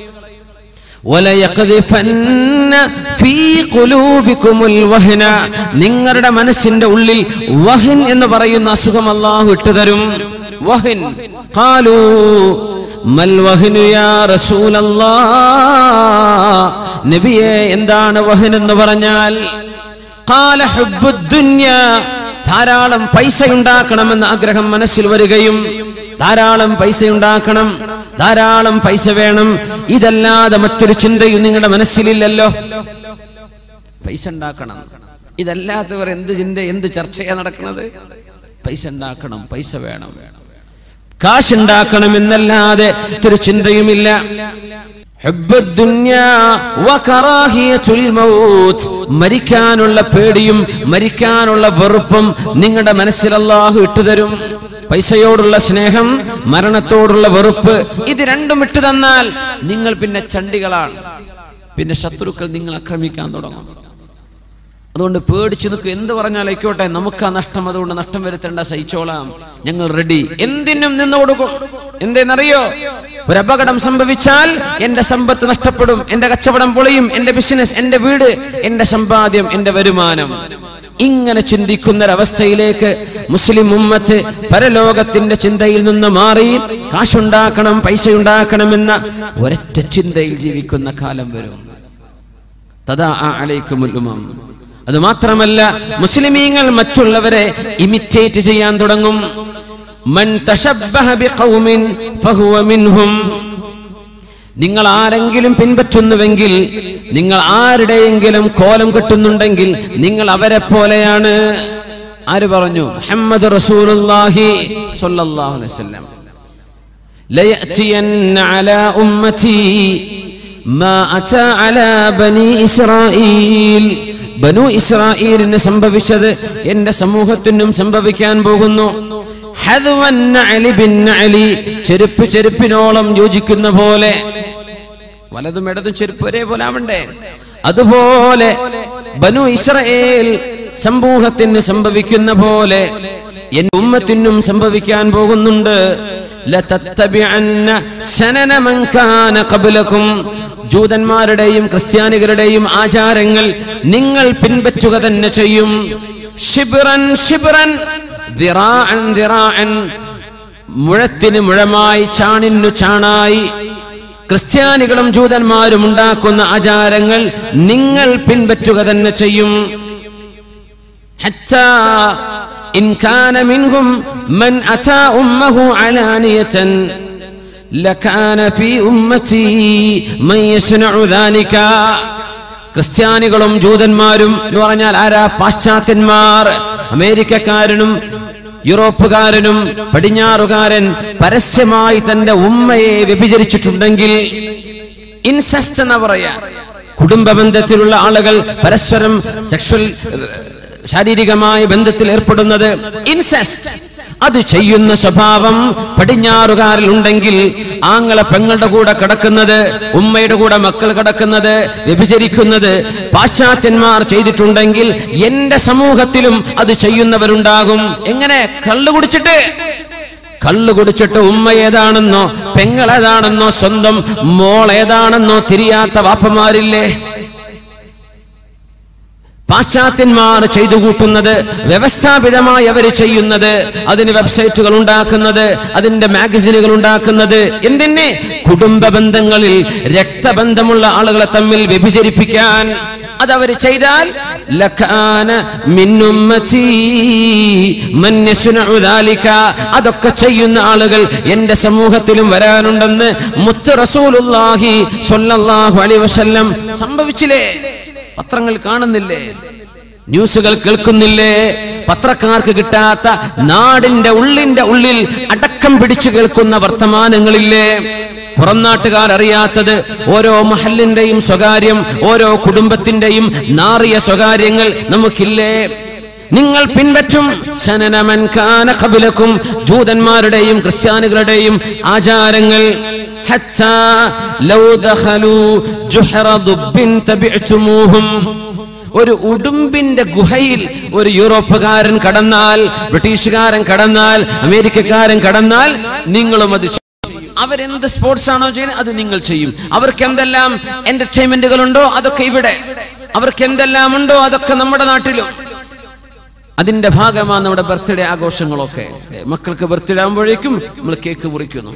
നിങ്ങളുടെ മനസ്സിന്റെ ഉള്ളിൽ വഹൻ എന്ന് പറയുന്ന അസുഖം അല്ലാഹു ഇട്ടുതരും. വഹൻ. ഖാലൂ മൽ വഹ്നു യാ റസൂലല്ലാഹ്, നബിയേ എന്താണ് വഹൻ എന്ന് പറഞ്ഞാൽ? ഖാല ഹുബ്ബുദ് ദുനിയ, ധാരാളം പൈസ ഉണ്ടാക്കണമെന്ന ആഗ്രഹം മനസ്സിൽ വരികയും, ധാരാളം പൈസ ഉണ്ടാക്കണം, ധാരാളം പൈസ വേണം, ഇതല്ലാതെ മറ്റൊരു ചിന്തയും നിങ്ങളുടെ മനസ്സിലില്ലല്ലോ. പൈസ ഉണ്ടാക്കണം, ഇതല്ലാത്തവർ എന്ത് ചിന്ത, എന്ത് ചർച്ചയാ നടക്കുന്നത്? പൈസ ഉണ്ടാക്കണം, പൈസ വേണം, കാശുണ്ടാക്കണം എന്നല്ലാതെ മറ്റൊരു ചിന്തയുമില്ല. മരിക്കാനുള്ള പേടിയും മരിക്കാനുള്ള വെറുപ്പും നിങ്ങളുടെ മനസ്സിൽ അല്ലാഹു ഇട്ടുതരും. പൈസയോടുള്ള സ്നേഹം, മരണത്തോടുള്ള വെറുപ്പ്, ഇത് രണ്ടും ഇട്ടു തന്നാൽ നിങ്ങൾ പിന്നെ ചണ്ടികളാണ്. പിന്നെ ശത്രുക്കൾ നിങ്ങൾ ആക്രമിക്കാൻ തുടങ്ങും. അതുകൊണ്ട് പേടിച്ചു നിൽക്കും. എന്ത് പറഞ്ഞാലായിക്കോട്ടെ, നമുക്ക് ആ നഷ്ടം, അതുകൊണ്ട് നഷ്ടം വരുത്തേണ്ട, സഹിച്ചോളാം, ഞങ്ങൾ റെഡി. എന്തിനും നിന്ന് കൊടുക്കും. എന്തെന്നറിയോ? ഒരു അപകടം സംഭവിച്ചാൽ എന്റെ സമ്പത്ത് നഷ്ടപ്പെടും, എന്റെ കച്ചവടം പൊളിയും, എന്റെ ബിസിനസ്, എന്റെ വീട്, എന്റെ സമ്പാദ്യം, എന്റെ വരുമാനം. ഇങ്ങനെ ചിന്തിക്കുന്നൊരവസ്ഥയിലേക്ക് മുസ്ലിം ഉമ്മത്ത് പരലോകത്തിന്റെ ചിന്തയിൽ നിന്ന് മാറി കാശുണ്ടാക്കണം, പൈസ ഉണ്ടാക്കണമെന്ന ഒരൊറ്റ ചിന്തയിൽ ജീവിക്കുന്ന കാലം വരും. തദാ അലൈക്കുമുൽ ഉമം. അത് മാത്രമല്ല, മുസ്ലിമീങ്ങൾ മറ്റുള്ളവരെ ഇമിറ്റേറ്റ് ചെയ്യാൻ തുടങ്ങും. മൻ തശബ്ബഹ ബിഖൗമിൻ ഫഹുവ മിൻഹും. നിങ്ങൾ ആരെങ്കിലും പിൻപറ്റുന്നുവെങ്കിൽ, നിങ്ങൾ ആരുടെയെങ്കിലും കോലം കിട്ടുന്നുണ്ടെങ്കിൽ നിങ്ങൾ അവരെ പോലെയാണ്. ആര് പറഞ്ഞു? മുഹമ്മദ് റസൂലുള്ളാഹി സ്വല്ലല്ലാഹു അലൈഹി വസല്ലം. ലയഅതിയന്ന അലാ ഉമ്മതി മാ അതാ അലാ ബനി ഇസ്രായീൽ. ബനു ഇസ്രായീലിന് സംഭവിച്ചത് എന്റെ സമൂഹത്തിനും സംഭവിക്കാൻ പോകുന്നു. ചെരുപ്പ് ചെരുപ്പിനോളം യോജിക്കുന്ന പോലെ, വലതും ഇടതും ചെരുപ്പ് ഒരേപോലെ ആവണ്ടേ, അതുപോലെ ബനു ഇസ്രായേൽ സമൂഹത്തിന് സംഭവിക്കുന്ന പോലെ എന്റെ ഉമ്മത്തിനും സംഭവിക്കാൻ പോകുന്നുണ്ട്. ലതത്തബിഅന്ന സനന മൻ കാന ഖബ്ലകും, ജൂതന്മാരുടെയും ക്രിസ്ത്യാനികളുടെയും ആചാരങ്ങൾ നിങ്ങൾ പിൻപറ്റുക തന്നെ ചെയ്യും. ശിബ്റൻ ശിബ്റൻ ദിറാഅൻ ദിറാഅൻ, മുഴത്തിന് മുഴമായി ചാണിനു ചാണായി ക്രിസ്ത്യാനികളും ജൂതന്മാരും ഉണ്ടാക്കുന്ന ആചാരങ്ങൾ നിങ്ങൾ പിൻപറ്റുക തന്നെ ചെയ്യും. ഹത്താ ഇൻ കാന മിൻഹും മൻ അതാ ഉമ്മഹു അലാനിയതൻ ലകാന ഫീ ഉമ്മതി മൻ യസ്നഉ ദാലിക. ക്രിസ്ത്യാനികളും ജൂതന്മാരും എന്ന് പറഞ്ഞാൽ ആരാ? പാശ്ചാത്യന്മാർ. അമേരിക്കക്കാരനും യൂറോപ്പുകാരനും പടിഞ്ഞാറുകാരൻ പരസ്യമായി തന്റെ ഉമ്മയെ വ്യഭിചരിച്ചിട്ടുണ്ടെങ്കിൽ, ഇൻസെസ്റ്റ് എന്ന് പറയാ, കുടുംബ ബന്ധത്തിലുള്ള ആളുകൾ പരസ്പരം സെക്ഷൽ ശാരീരികമായ ബന്ധത്തിൽ ഏർപ്പെടുന്നത് ഇൻസെസ്റ്റ്, അത് ചെയ്യുന്ന സ്വഭാവം പടിഞ്ഞാറുകാരിൽ ഉണ്ടെങ്കിൽ, ആങ്ങളെ പെങ്ങളുടെ കൂടെ കിടക്കുന്നത്, ഉമ്മയുടെ കൂടെ മക്കൾ കിടക്കുന്നത്, വ്യഭിചരിക്കുന്നത് പാശ്ചാത്യന്മാർ ചെയ്തിട്ടുണ്ടെങ്കിൽ എന്റെ സമൂഹത്തിലും അത് ചെയ്യുന്നവരുണ്ടാകും. എങ്ങനെ? കള്ളു കുടിച്ചിട്ട്. കള്ളു കുടിച്ചിട്ട് ഉമ്മ ഏതാണെന്നോ പെങ്ങൾ ഏതാണെന്നോ സ്വന്തം മോൾ ഏതാണെന്നോ തിരിയാത്ത വാപ്പമാരില്ലേ? പാശ്ചാത്യന്മാർ ചെയ്തു കൂട്ടുന്നത്, വ്യവസ്ഥാപിതമായി അവർ ചെയ്യുന്നത്, അതിന് വെബ്സൈറ്റുകൾ ഉണ്ടാക്കുന്നത്, അതിന്റെ മാഗസിനുകൾ ഉണ്ടാക്കുന്നത് എന്തിനെ? കുടുംബ ബന്ധങ്ങളിൽ രക്തബന്ധമുള്ള ആളുകളെ തമ്മിൽ വ്യഭിചരിപ്പിക്കാൻ. അതവർ ചെയ്താൽ ലകാന മിൻ ഉമ്മതി മൻ യസ്നഉ ദാലിക, അതൊക്കെ ചെയ്യുന്ന ആളുകൾ എന്റെ സമൂഹത്തിലും വരാനുണ്ടെന്ന് മുത്ത് റസൂലുള്ളാഹി സ്വല്ലല്ലാഹു അലൈഹി വസല്ലം സംഭവിച്ചില്ലേ? പത്രങ്ങൾ കാണുന്നില്ലേ? ന്യൂസുകൾ കേൾക്കുന്നില്ലേ? പത്രക്കാർക്ക് കിട്ടാത്ത നാടിന്റെ ഉള്ളിന്റെ ഉള്ളിൽ അടക്കം പിടിച്ചു കേൾക്കുന്ന വർത്തമാനങ്ങളില്ലേ? പുറം നാട്ടുകാർ അറിയാത്തത് ഓരോ മഹല്ലിന്റെയും സ്വകാര്യം, ഓരോ കുടുംബത്തിന്റെയും നാറിയ സ്വകാര്യങ്ങൾ നമുക്കില്ലേ? നിങ്ങൾ പിൻപറ്റും സനനമൻ കാന ഖബ്ലകും, ജൂതന്മാരുടെയും ക്രിസ്ത്യാനികളുടെയും ആചാരങ്ങൾ. ഹത്താ ലൗ ദഖലു ജുഹറ ദുബ്ബിൻ തബിഅ്തുമൂഹും, ഒരു ഉടുമ്പിന്റെ ഗുഹയിൽ ഒരു യൂറോപ്പുകാരൻ കടന്നാൽ, ബ്രിട്ടീഷുകാരൻ കടന്നാൽ, അമേരിക്കക്കാരൻ കടന്നാൽ നിങ്ങളും അത് ചെയ്യും. അവരെന്ത് സ്പോർട്സ് ആണോ ചെയ്യുന്നത് അത് നിങ്ങൾ ചെയ്യും. അവർക്ക് എന്തെല്ലാം എന്റർടൈൻമെന്റുകൾ ഉണ്ടോ അതൊക്കെ ഇവിടെ, അവർക്ക് എന്തെല്ലാം ഉണ്ടോ അതൊക്കെ നമ്മുടെ നാട്ടിലും. അതിന്റെ ഭാഗമാണ് നമ്മുടെ ബർത്ത്ഡേ ആഘോഷങ്ങളൊക്കെ. മക്കൾക്ക് ബർത്ത്ഡേ ആകുമ്പോഴേക്കും നമ്മൾ കേക്ക് മുറിക്കുന്നു.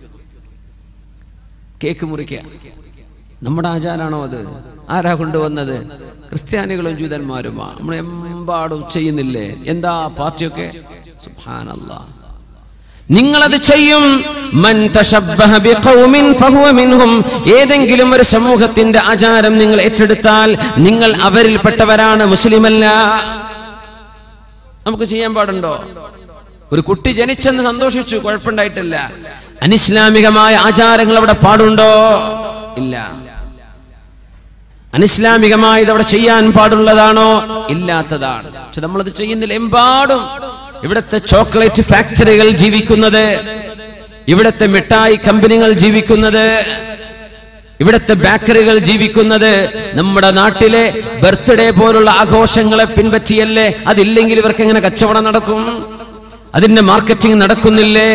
കേക്ക് മുറിക്കുക നമ്മുടെ ആചാരാണോ? അത് ആരാ കൊണ്ടുവന്നത്? ക്രിസ്ത്യാനികളും ജൂതന്മാരുമാണ്. നമ്മൾ എമ്പാടും ചെയ്യുന്നില്ലേ? എന്താ പാർട്ടിയൊക്കെ? സുബ്ഹാനല്ലാഹ്. നിങ്ങളത് ചെയ്യും. മൻ തശബ്ബഹ ബിഖൗമിൻ ഫഹുവ മിൻഹും, ഏതെങ്കിലും ഒരു സമൂഹത്തിന്റെ ആചാരം നിങ്ങൾ ഏറ്റെടുത്താൽ നിങ്ങൾ അവരിൽപ്പെട്ടവരാണ്, മുസ്ലിമല്ല. നമുക്ക് ചെയ്യാൻ പാടുണ്ടോ? ഒരു കുട്ടി ജനിച്ചെന്ന് സന്തോഷിച്ചു, കുഴപ്പമുണ്ടായിട്ടില്ല. അനിസ്ലാമികമായ ആചാരങ്ങൾ അവിടെ പാടുണ്ടോ? ഇല്ല. അനിസ്ലാമികമായത് അവിടെ ചെയ്യാൻ പാടുള്ളതാണോ? ഇല്ലാത്തതാണ്. പക്ഷെ നമ്മളത് ചെയ്യുന്നില്ല. എമ്പാടും ഇവിടുത്തെ ചോക്ലേറ്റ് ഫാക്ടറികൾ ജീവിക്കുന്നത്, ഇവിടുത്തെ മിഠായി കമ്പനികൾ ജീവിക്കുന്നത്, ഇവിടുത്തെ ബേക്കറികൾ ജീവിക്കുന്നത് നമ്മുടെ നാട്ടിലെ ബർത്ത്ഡേ പോലുള്ള ആഘോഷങ്ങളെ പിൻപറ്റിയല്ലേ? അതില്ലെങ്കിൽ ഇവർക്ക് എങ്ങനെ കച്ചവടം നടക്കും? അതിന്റെ മാർക്കറ്റിംഗ് നടക്കുന്നില്ലേ?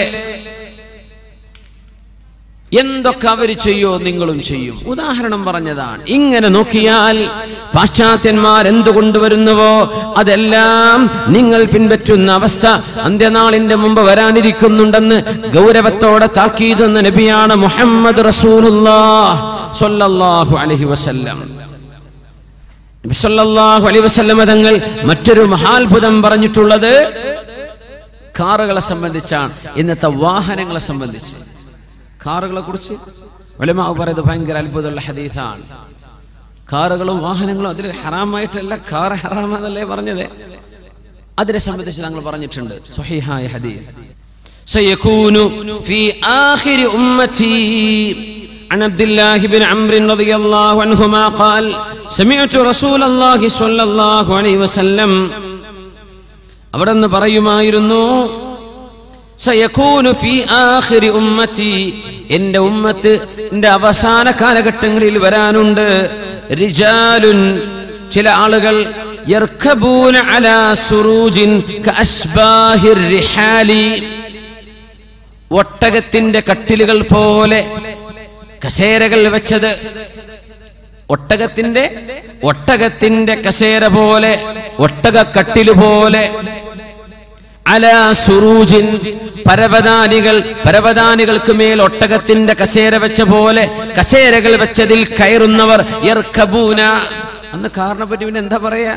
എന്തൊക്കെ അവർ ചെയ്യോ നിങ്ങളും ചെയ്യും. ഉദാഹരണം പറഞ്ഞതാണ്. ഇങ്ങനെ നോക്കിയാൽ പാശ്ചാത്യന്മാർ എന്തു കൊണ്ടുവരുന്നുവോ അതെല്ലാം നിങ്ങൾ പിൻപറ്റുന്ന അവസ്ഥ അന്ത്യനാളിന്റെ മുമ്പ് വരാനിരിക്കുന്നുണ്ടെന്ന് ഗൗരവത്തോടെ താക്കീതെന്ന നബിയാണ് മുഹമ്മദ് റസൂലുള്ളാഹി സ്വല്ലല്ലാഹു അലൈഹി വസല്ലം. നബി സ്വല്ലല്ലാഹു അലൈഹി വസല്ലം തങ്ങൾ മറ്റൊരു മഹാത്ഭുതം പറഞ്ഞിട്ടുള്ളത് കാറുകളെ സംബന്ധിച്ചാണ്. ഇന്നത്തെ വാഹനങ്ങളെ സംബന്ധിച്ച്, കാറുകളെ കുറിച്ച് ഉലമാ പറയുന്നത് ഭയങ്കര അത്ഭുതമുള്ള ഹദീസാണ്. കാറുകളും വാഹനങ്ങളും അതിൽ ഹറാമായിട്ടല്ല, കാർ ഹറാമെന്നല്ലേ പറഞ്ഞത്. അതിനെ സംബന്ധിച്ച് ഞങ്ങൾ പറഞ്ഞിട്ടുണ്ട് സ്വഹീഹായ ഹദീസ്. സയകൂനു ഫീ ആഖിരി ഉമ്മതി عن عبد الله بن عمرو رضي الله عنهما قال سمعت رسول الله صلى الله عليه وسلم അവിടെന്ന് പറയുമായിരുന്നു, സയകൂനു ഫീ ആഖിരി ഉമ്മതി, എൻ്റെ ഉമ്മത്തിന്റെ അവസാന കാലഘട്ടങ്ങളിൽ വരാനുണ്ട്, റിജാലുൻ, ചില ആളുകൾ, യർകബൂന അലാ സുറൂജിൻ കഅശ്ബാഹിർ റിഹാലി, ഒട്ടകത്തിന്റെ കട്ടിലുകൾ പോലെ കസേരകൾ വെച്ചത്, ഒട്ടകത്തിന്റെ ഒട്ടകത്തിന്റെ കസേര പോലെ, ഒട്ടക കട്ടില് പോലെ, അലാ സുറൂജിൻ, പരവതാനികൾ, പരവതാനികൾക്ക് മേൽ ഒട്ടകത്തിന്റെ കസേര വെച്ച പോലെ കസേരകൾ വെച്ചതിൽ കയറുന്നവർ, യർകബൂന, അന്ന് കാറിനെ പറ്റി പിന്നെ എന്താ പറയാ,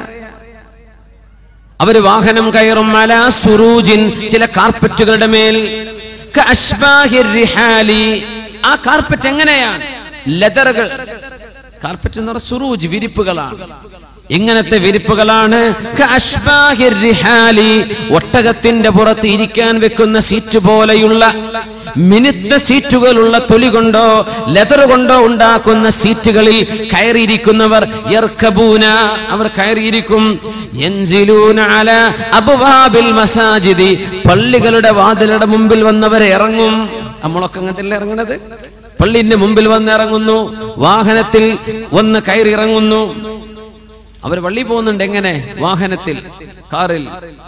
അവര് വാഹനം കയറും, അലാ സുറൂജിൻ, ചില കാർപ്പറ്റുകളുടെ മേൽ, കഅശ്ബാഹിർ റിഹാലി, ആ കാർപ്പറ്റ് എങ്ങനെയാണ്, ലെതറുകൾ, കാർപ്പറ്റ് എന്ന് പറഞ്ഞ സുറൂജ്, വിരിപ്പുകളാണ്, ഇങ്ങനത്തെ വിരിപ്പുകളാണ്, കഅശ്ബാഹിർ റിഹാലി, ഒട്ടകത്തിന്റെ പുറത്ത് ഇരിക്കാൻ വെക്കുന്ന സീറ്റ് പോലെയുള്ള മിനുത്ത സീറ്റുകളുള്ള തൊലി കൊണ്ടോ ലെതർ കൊണ്ടോ ഉണ്ടാക്കുന്ന സീറ്റുകളിൽ കയറിയിരിക്കുന്നവർ, യർകബൂന, അവർ കയറിയിരിക്കും, യൻസിലൂന അലാ അബ്വാബിൽ മസാജിദി, പള്ളികളുടെ വാതിലുടെ മുമ്പിൽ വന്നവർ ഇറങ്ങും. നമ്മളൊക്കെ അങ്ങനത്തെ ഇറങ്ങുന്നത്, പള്ളിന്റെ മുമ്പിൽ വന്ന് ഇറങ്ങുന്നു, വാഹനത്തിൽ വന്ന് കയറി ഇറങ്ങുന്നു. അവർ പള്ളി പോകുന്നുണ്ട് എങ്ങനെ, വാഹനത്തിൽ, കാറിൽ.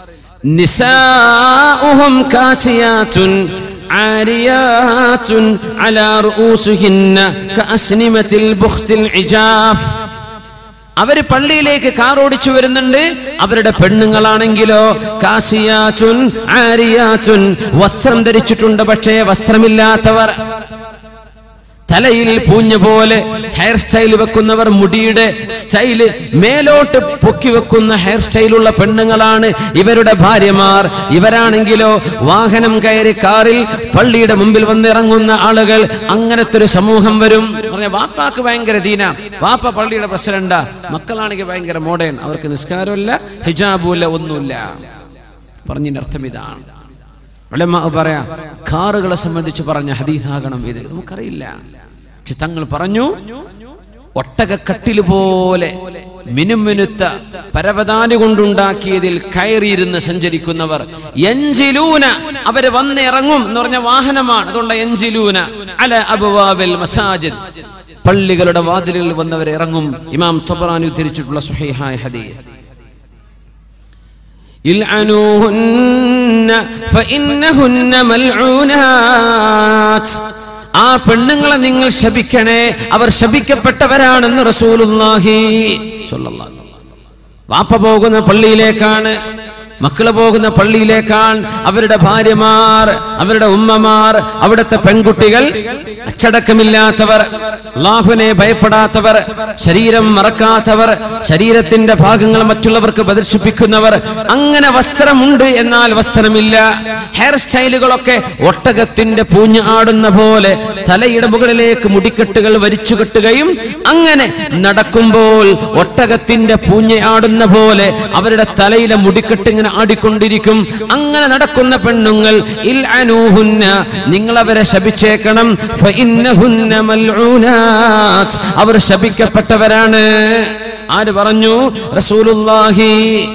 നിസാഉഹും കാസിയാത്തുൻ ആരിയാത്തുൻ അലാ റൂസുഹിന്ന കഅസ്നിമത്തിൽ ബുഖ്തിൽ ഇജാഫ്, അവര് പള്ളിയിലേക്ക് കാർ ഓടിച്ചു വരുന്നുണ്ട്, അവരുടെ പെണ്ണുങ്ങളാണെങ്കിലോ കാസിയാത്തുൻ ആരിയാത്തുൻ, വസ്ത്രം ധരിച്ചിട്ടുണ്ട് പക്ഷേ വസ്ത്രമില്ലാത്തവർ, തലയിൽ പൂഞ്ഞ പോലെ ഹെയർ സ്റ്റൈൽ വെക്കുന്നവർ, മുടിയുടെ സ്റ്റൈല് മേലോട്ട് പൊക്കി വെക്കുന്ന ഹെയർ സ്റ്റൈലുള്ള പെണ്ണുങ്ങളാണ് ഇവരുടെ ഭാര്യമാർ. ഇവരാണെങ്കിലോ വാഹനം കയറി കാറിൽ പള്ളിയുടെ മുമ്പിൽ വന്നിറങ്ങുന്ന ആളുകൾ. അങ്ങനത്തെ ഒരു സമൂഹം വരും. വാപ്പാക്ക് ഭയങ്കര ദീന, വാപ്പ പള്ളിയുടെ പ്രസിഡന്റാ, മക്കളാണെങ്കിൽ ഭയങ്കര മോഡേൺ, അവർക്ക് നിസ്കാരമില്ല, ഹിജാബുമില്ല, ഒന്നുമില്ല. പറഞ്ഞതിന്റെ അർത്ഥം ഇതാണ്. ഉലമാ പറയാ, കാറുകളെ സംബന്ധിച്ച് പറഞ്ഞ ഹദീസാകണം ഇത്, നമുക്കറിയില്ല. പക്ഷെ തങ്ങൾ പറഞ്ഞു, ഒട്ടകക്കട്ടില് പോലെ മിനുമിനുത്ത പരവതാനി കൊണ്ടുണ്ടാക്കിയതിൽ കയറിയിരുന്ന് സഞ്ചരിക്കുന്നവർ, യൻസിലൂന, അവര് വന്നിറങ്ങും എന്ന് പറഞ്ഞ വാഹനമാണ്, അതുകൊണ്ട് യൻസിലൂന അല അബ്വാബിൽ മസാജിദ്, പള്ളികളുടെ വാതിലുകളിൽ വന്നവർ ഇറങ്ങും. ഇമാം തബറാനി ഉദ്ധരിച്ചിട്ടുള്ള സ്വഹീഹായ ഹദീസ്. ഇൽഅനൂഹുന്ന ഫഇന്നഹുന്ന മൽഊനാത്ത്, ആ പെണ്ണുങ്ങളെ നിങ്ങൾ ശപിക്കണേ, അവർ ശപിക്കപ്പെട്ടവരാണെന്ന് റസൂലുള്ളാഹി സ്വല്ലല്ലാഹു അലൈഹി വസല്ലം. വാപ്പ പോകുന്ന പള്ളിയിലേക്കാണ്, മക്കള് പോകുന്ന പള്ളിയിലേക്കാണ്, അവരുടെ ഭാര്യമാർ, അവരുടെ ഉമ്മമാർ, അവിടുത്തെ പെൺകുട്ടികൾ അച്ചടക്കമില്ലാത്തവർ, അല്ലാഹുവിനെ ഭയപ്പെടാത്തവർ, ശരീരം മറക്കാത്തവർ, ശരീരത്തിന്റെ ഭാഗങ്ങൾ മറ്റുള്ളവർക്ക് പ്രദർശിപ്പിക്കുന്നവർ, അങ്ങനെ വസ്ത്രമുണ്ട് എന്നാൽ വസ്ത്രമില്ല, ഹെയർ സ്റ്റൈലുകളൊക്കെ ഒട്ടകത്തിന്റെ പൂഞ്ഞ് ആടുന്ന പോലെ തലയുടെ മുകളിലേക്ക് മുടിക്കെട്ടുകൾ വലിച്ചു കെട്ടുകയും അങ്ങനെ നടക്കുമ്പോൾ ഒട്ടകത്തിന്റെ പൂഞ്ഞ് ആടുന്ന പോലെ അവരുടെ തലയിലെ മുടിക്കെട്ട് ഇങ്ങനെ ആടിക്കൊണ്ടിരിക്കും. അങ്ങനെ നടക്കുന്ന പെണ്ണുങ്ങൾ, ഇൽഅനൂഹുന്ന, നിങ്ങൾ അവരെ ശപിച്ചേക്കണം, ഫഇന്നഹുന്ന മൽഊനാത്ത്, അവർ ശപിക്കപ്പെട്ടവരാണ്. ആര് പറഞ്ഞു? റസൂലുള്ളാഹി.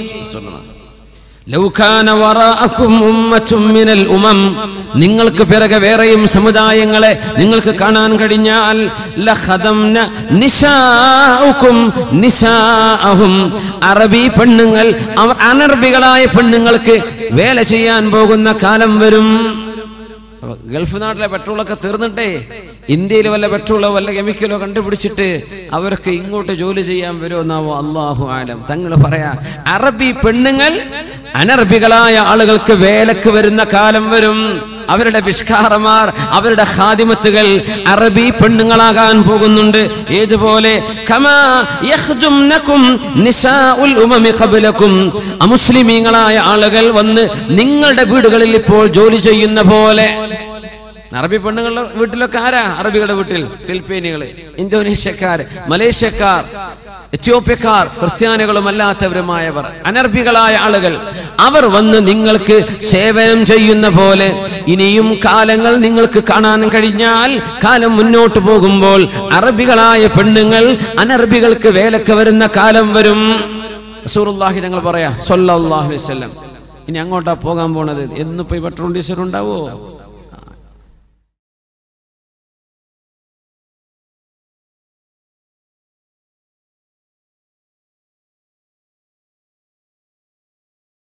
ലൗ കാന വറാഅകും ഉമ്മത്തും മിനൽ ഉമം, നിങ്ങൾക്ക് പിറകെ വേറെയും സമുദായങ്ങളെ നിങ്ങൾക്ക് കാണാൻ കഴിഞ്ഞാൽ, ലഖദംന നിസാഉകും നിസാഅഹും, അറബി പെണ്ണുങ്ങൾ അവർ അനർബികളായ പെണ്ണുങ്ങൾക്ക് വേല ചെയ്യാൻ പോകുന്ന കാലം വരും. ഗൾഫ് നാട്ടിലെ പെട്രോളൊക്കെ തീർന്നിട്ടേ ഇന്ത്യയിൽ വല്ല പെട്രോളോ വല്ല കെമിക്കലോ കണ്ടുപിടിച്ചിട്ട് അവരൊക്കെ ഇങ്ങോട്ട് ജോലി ചെയ്യാൻ വരുമെന്നാവോ, അല്ലാഹു ആലം. തങ്ങൾ പറയാ, അറബി പെണ്ണുങ്ങൾ അനർബികളായ ആളുകൾക്ക് വേലക്ക് വരുന്ന കാലം വരും. അവരുടെ വിഷ്കാരമാർ, അവരുടെ ഖാദിമത്തുകൾ അറബി പെണ്ണുങ്ങളാകാൻ പോകുന്നുണ്ട്. ഏതുപോലെ? കമാ യഖ്ജുംനകും നിസാഉൽ ഉമമി ഖബ്ലകും, അമുസ്ലിമീങ്ങളായ ആളുകൾ വന്ന് നിങ്ങളുടെ വീടുകളിൽ ഇപ്പോൾ ജോലി ചെയ്യുന്ന പോലെ. അറബി പെണ്ണുങ്ങളുടെ വീട്ടിലൊക്കെ ആരാ? അറബികളുടെ വീട്ടിൽ ഫിലിപ്പീനുകള്, ഇന്തോനേഷ്യക്കാർ, മലേഷ്യക്കാർ, എത്യോപ്യക്കാർ, ക്രിസ്ത്യാനികളും അല്ലാത്തവരുമായവർ, അനർബികളായ ആളുകൾ, അവർ വന്ന് നിങ്ങൾക്ക് സേവനം ചെയ്യുന്ന പോലെ ഇനിയും കാലങ്ങൾ നിങ്ങൾക്ക് കാണാൻ കഴിഞ്ഞാൽ, കാലം മുന്നോട്ട് പോകുമ്പോൾ അറബികളായ പെണ്ണുങ്ങൾ അനർബികൾക്ക് വേലക്ക് വരുന്ന കാലം വരും. റസൂലുള്ളാഹി തങ്ങൾ പറയാ സ്വല്ലല്ലാഹു അലൈഹി വസല്ലം, ഇനി അങ്ങോട്ടാ പോകാൻ പോണത്. എന്നിപ്പോ ഈ പെട്രോൾ ഡീസൽ ഉണ്ടാവോ?